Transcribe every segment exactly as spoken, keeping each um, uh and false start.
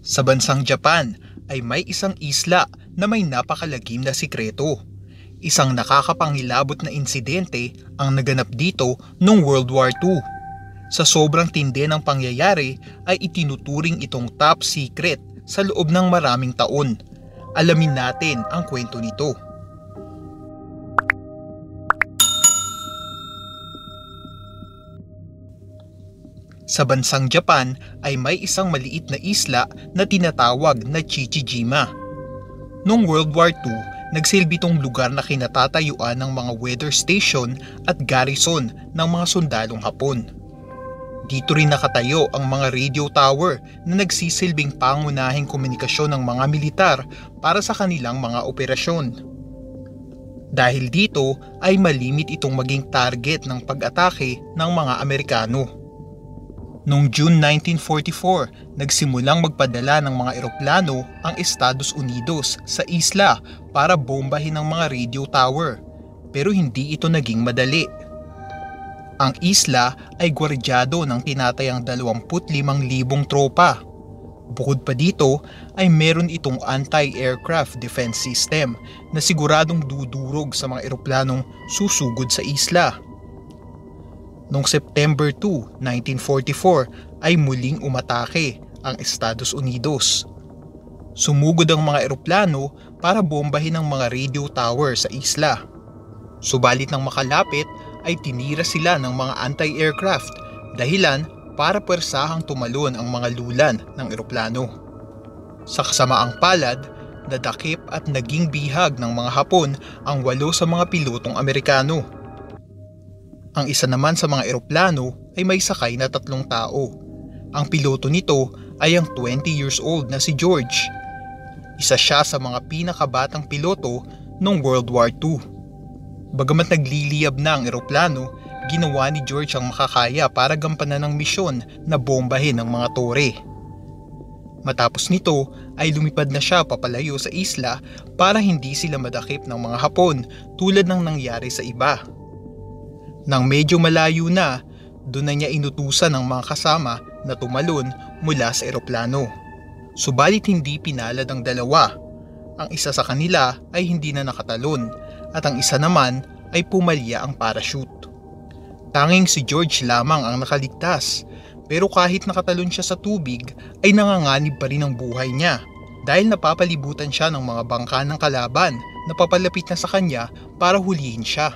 Sa bansang Japan ay may isang isla na may napakalagim na sikreto. Isang nakakapangilabot na insidente ang naganap dito noong World War Two. Sa sobrang tindi ng pangyayari ay itinuturing itong top secret sa loob ng maraming taon. Alamin natin ang kwento nito. Sa bansang Japan ay may isang maliit na isla na tinatawag na Chichijima. Noong World War Two, nagsilbi itong lugar na kinatatayuan ng mga weather station at garrison ng mga sundalong Hapon. Dito rin nakatayo ang mga radio tower na nagsisilbing pangunahing komunikasyon ng mga militar para sa kanilang mga operasyon. Dahil dito ay malimit itong maging target ng pag-atake ng mga Amerikano. Noong June nineteen forty-four, nagsimulang magpadala ng mga eroplano ang Estados Unidos sa isla para bombahin ang mga radio tower, pero hindi ito naging madali. Ang isla ay gwardyado ng tinatayang dalawampu't limang libong tropa. Bukod pa dito ay meron itong anti-aircraft defense system na siguradong dudurog sa mga eroplanong susugod sa isla. Noong September second, nineteen forty-four ay muling umatake ang Estados Unidos. Sumugod ang mga eroplano para bombahin ang mga radio tower sa isla. Subalit nang makalapit ay tinira sila ng mga anti-aircraft dahilan para pwersahang tumalon ang mga lulan ng eroplano. Sa kasamaang palad, nadakip at naging bihag ng mga Hapon ang walo sa mga pilotong Amerikano. Ang isa naman sa mga eroplano ay may sakay na tatlong tao. Ang piloto nito ay ang twenty years old na si George. Isa siya sa mga pinakabatang piloto noong World War Two. Bagamat nagliliyab na ang eroplano, ginawa ni George ang makakaya para gampanan ng misyon na bombahin ang mga tore. Matapos nito ay lumipad na siya papalayo sa isla para hindi sila madakip ng mga Hapon tulad ng nangyari sa iba. Nang medyo malayo na, doon na niya inutusan ng mga kasama na tumalon mula sa eroplano. Subalit hindi pinalad ang dalawa. Ang isa sa kanila ay hindi na nakatalon at ang isa naman ay pumalya ang parachute. Tanging si George lamang ang nakaligtas, pero kahit nakatalon siya sa tubig ay nanganganib pa rin ang buhay niya dahil napapalibutan siya ng mga bangka ng kalaban na papalapit na sa kanya para hulihin siya.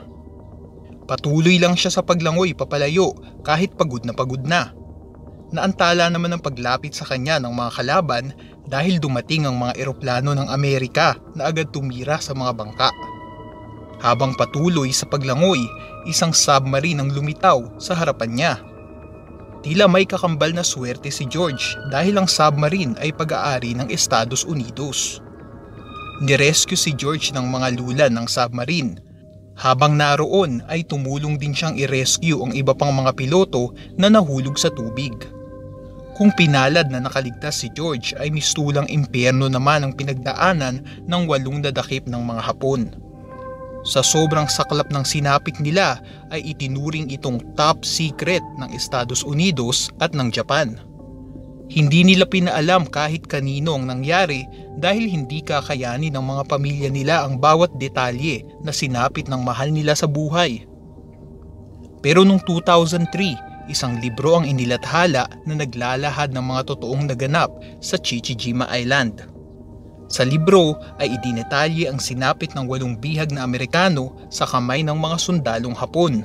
Patuloy lang siya sa paglangoy papalayo kahit pagod na pagod na. Naantala naman ang paglapit sa kanya ng mga kalaban dahil dumating ang mga eroplano ng Amerika na agad tumira sa mga bangka. Habang patuloy sa paglangoy, isang submarine ang lumitaw sa harapan niya. Tila may kakambal na swerte si George dahil ang submarine ay pag-aari ng Estados Unidos. Nirescue si George ng mga lulan ng submarine. Habang naroon ay tumulong din siyang i-rescue ang iba pang mga piloto na nahulog sa tubig. Kung pinalad na nakaligtas si George ay mistulang impyerno naman ang pinagdaanan ng walong dadakip ng mga Hapon. Sa sobrang saklap ng sinapit nila ay itinuring itong top secret ng Estados Unidos at ng Japan. Hindi nila pinaalam kahit kanino ang nangyari dahil hindi kakayanin ng mga pamilya nila ang bawat detalye na sinapit ng mahal nila sa buhay. Pero noong two thousand three, isang libro ang inilathala na naglalahad ng mga totoong naganap sa Chichijima Island. Sa libro ay idinetalye ang sinapit ng walong bihag na Amerikano sa kamay ng mga sundalong Hapon.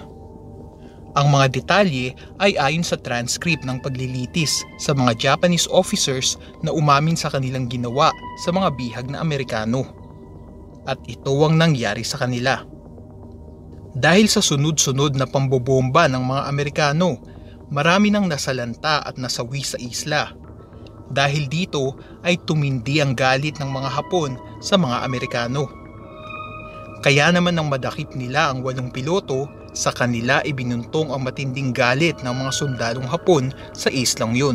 Ang mga detalye ay ayon sa transcript ng paglilitis sa mga Japanese officers na umamin sa kanilang ginawa sa mga bihag na Amerikano. At ito ang nangyari sa kanila. Dahil sa sunod-sunod na pambobomba ng mga Amerikano, marami nang nasalanta at nasawi sa isla. Dahil dito ay tumindi ang galit ng mga Hapon sa mga Amerikano. Kaya naman nang madakip nila ang walong piloto, sa kanila ibinuntong ang matinding galit ng mga sundalong Hapon sa islang yun.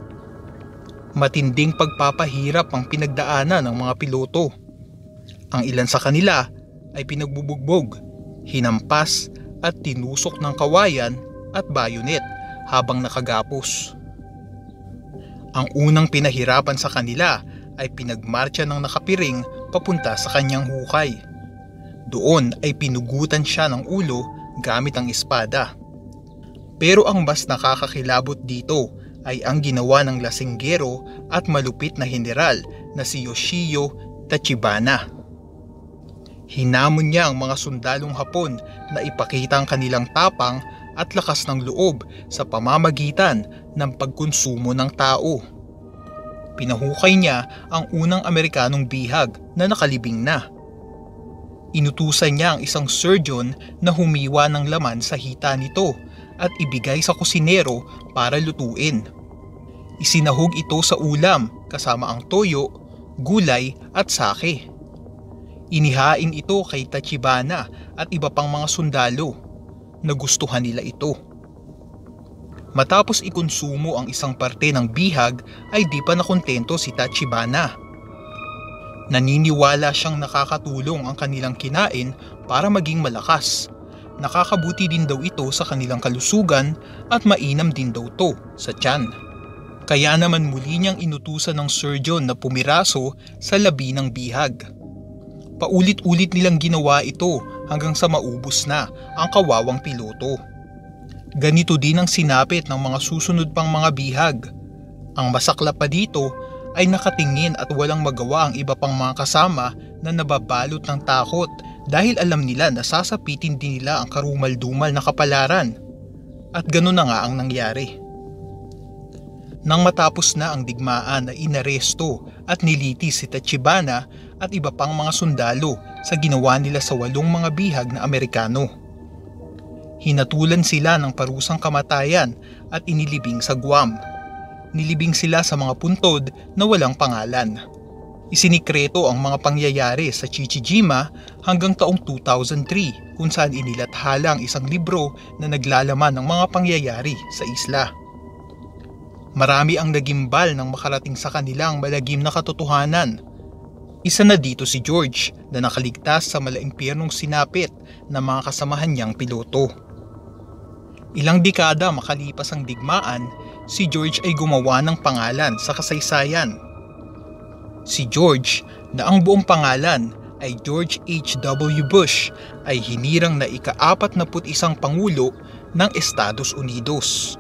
Matinding pagpapahirap ang pinagdaanan ng mga piloto. Ang ilan sa kanila ay pinagbubugbog, hinampas at tinusok ng kawayan at bayonet habang nakagapos. Ang unang pinahirapan sa kanila ay pinagmarcha ng nakapiring papunta sa kanyang hukay. Doon ay pinugutan siya ng ulo gamit ang espada. Pero ang mas nakakakilabot dito ay ang ginawa ng lasinggero at malupit na general na si Yoshio Tachibana. Hinamon niya ang mga sundalong Hapon na ipakita ang kanilang tapang at lakas ng loob sa pamamagitan ng pagkonsumo ng tao. Pinahukay niya ang unang Amerikanong bihag na nakalibing na. Inutusan niya ang isang surgeon na humiwa ng laman sa hita nito at ibigay sa kusinero para lutuin. Isinahog ito sa ulam kasama ang toyo, gulay at sake. Inihain ito kay Tachibana at iba pang mga sundalo. Nagustuhan nila ito. Matapos ikonsumo ang isang parte ng bihag ay di pa nakontento si Tachibana. Naniniwala siyang nakakatulong ang kanilang kinain para maging malakas. Nakakabuti din daw ito sa kanilang kalusugan at mainam din daw to sa tiyan. Kaya naman muli niyang inutusan ng surgeon na pumiraso sa labi ng bihag. Paulit-ulit nilang ginawa ito hanggang sa maubos na ang kawawang piloto. Ganito din ang sinapit ng mga susunod pang mga bihag. Ang masaklap pa dito ay nakatingin at walang magawa ang iba pang mga kasama na nababalot ng takot dahil alam nila na sasapitin din nila ang karumal-dumal na kapalaran. At gano'n na nga ang nangyari. Nang matapos na ang digmaan na inaresto at nilitis si Tachibana at iba pang mga sundalo sa ginawa nila sa walong mga bihag na Amerikano. Hinatulan sila ng parusang kamatayan at inilibing sa Guam. Nilibing sila sa mga puntod na walang pangalan. Isinikreto ang mga pangyayari sa Chichijima hanggang taong two thousand three kung saan inilathala ang isang libro na naglalaman ng mga pangyayari sa isla. Marami ang nagimbal nang makarating sa kanilang malagim na katotohanan. Isa na dito si George na nakaligtas sa malaimpyernong sinapit ng mga kasamahan niyang piloto. Ilang dekada makalipas ang digmaan, si George ay gumawa ng pangalan sa kasaysayan. Si George, na ang buong pangalan ay George H W Bush, ay hinirang na ika-apat na put isang pangulo ng Estados Unidos.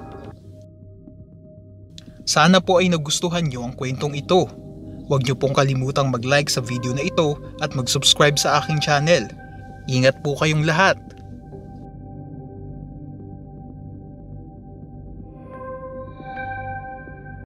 Sana po ay nagustuhan niyo ang kwentong ito. Huwag niyo pong kalimutang mag-like sa video na ito at mag-subscribe sa aking channel. Ingat po kayong lahat.